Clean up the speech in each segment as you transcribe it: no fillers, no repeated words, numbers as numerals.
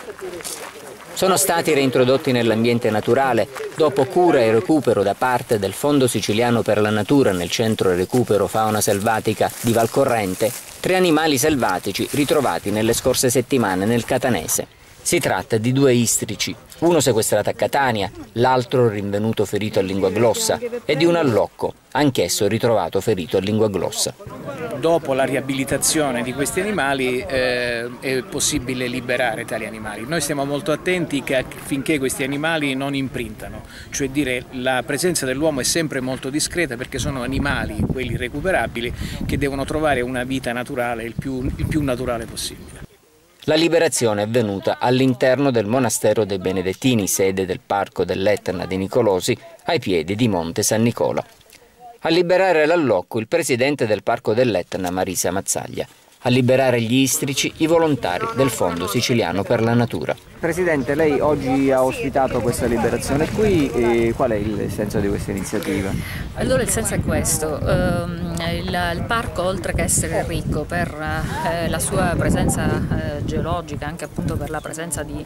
Sono stati reintrodotti nell'ambiente naturale, dopo cura e recupero da parte del Fondo Siciliano per la Natura nel Centro Recupero Fauna Selvatica di Valcorrente, 3 animali selvatici ritrovati nelle scorse settimane nel Catanese. Si tratta di 2 istrici, uno sequestrato a Catania, l'altro rinvenuto ferito a lingua glossa, e di un allocco, anch'esso ritrovato ferito a lingua glossa. Dopo la riabilitazione di questi animali è possibile liberare tali animali. Noi stiamo molto attenti affinché questi animali non imprintano, cioè dire la presenza dell'uomo è sempre molto discreta perché sono animali, quelli recuperabili, che devono trovare una vita naturale il più naturale possibile. La liberazione è avvenuta all'interno del monastero dei Benedettini, sede del Parco dell'Etna di Nicolosi, ai piedi di Monte San Nicola. A liberare l'allocco il presidente del Parco dell'Etna, Marisa Mazzaglia. A liberare gli istrici i volontari del Fondo Siciliano per la Natura. Presidente, lei oggi ha ospitato questa liberazione qui, e qual è il senso di questa iniziativa? Allora il senso è questo, il parco, oltre che essere ricco per la sua presenza geologica, anche appunto per la presenza di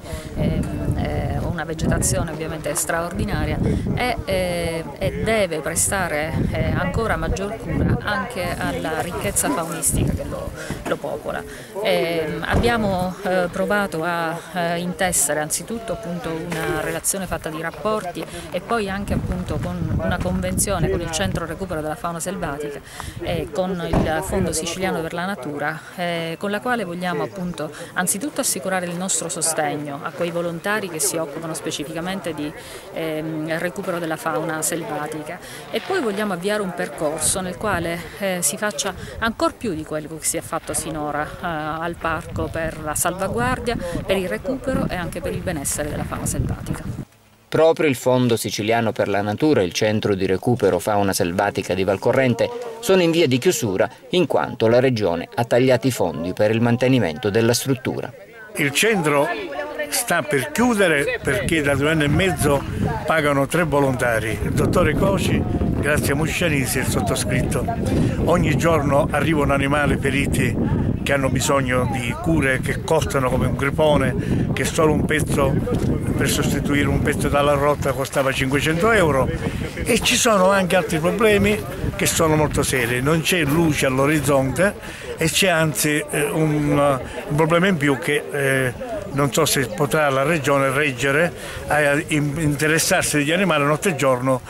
una vegetazione ovviamente straordinaria, e deve prestare ancora maggior cura anche alla ricchezza faunistica che lo popola. Abbiamo provato a intessere anzitutto appunto una relazione fatta di rapporti e poi anche appunto con una convenzione con il Centro Recupero della Fauna Selvatica e con il Fondo Siciliano per la Natura, con la quale vogliamo appunto anzitutto assicurare il nostro sostegno a quei volontari che si occupano specificamente di recupero della fauna selvatica, e poi vogliamo avviare un percorso nel quale si faccia ancor più di quello che si è fatto sinora al parco per la salvaguardia, per il recupero e anche per il benessere della fauna selvatica. Proprio il Fondo Siciliano per la Natura e il Centro di Recupero Fauna Selvatica di Valcorrente sono in via di chiusura in quanto la Regione ha tagliato i fondi per il mantenimento della struttura. Il centro sta per chiudere perché da 2 anni e mezzo pagano 3 volontari, il dottore Coci, Grazia Muscianisi e il sottoscritto. Ogni giorno arrivano animali feriti che hanno bisogno di cure che costano come un gripone, che solo un pezzo per sostituire un pezzo dalla rotta costava 500 euro, e ci sono anche altri problemi che sono molto seri. Non c'è luce all'orizzonte e c'è anzi un problema in più che non so se potrà la Regione reggere a interessarsi degli animali notte e giorno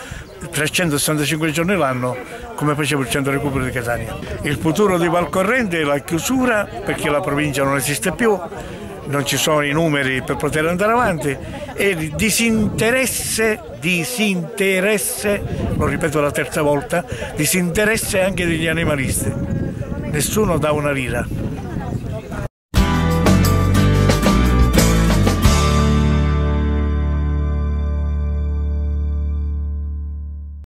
365 giorni l'anno, come faceva il Centro Recupero di Catania. Il futuro di Valcorrente è la chiusura perché la provincia non esiste più, non ci sono i numeri per poter andare avanti, e il disinteresse, lo ripeto la terza volta, disinteresse anche degli animalisti. Nessuno dà una lira.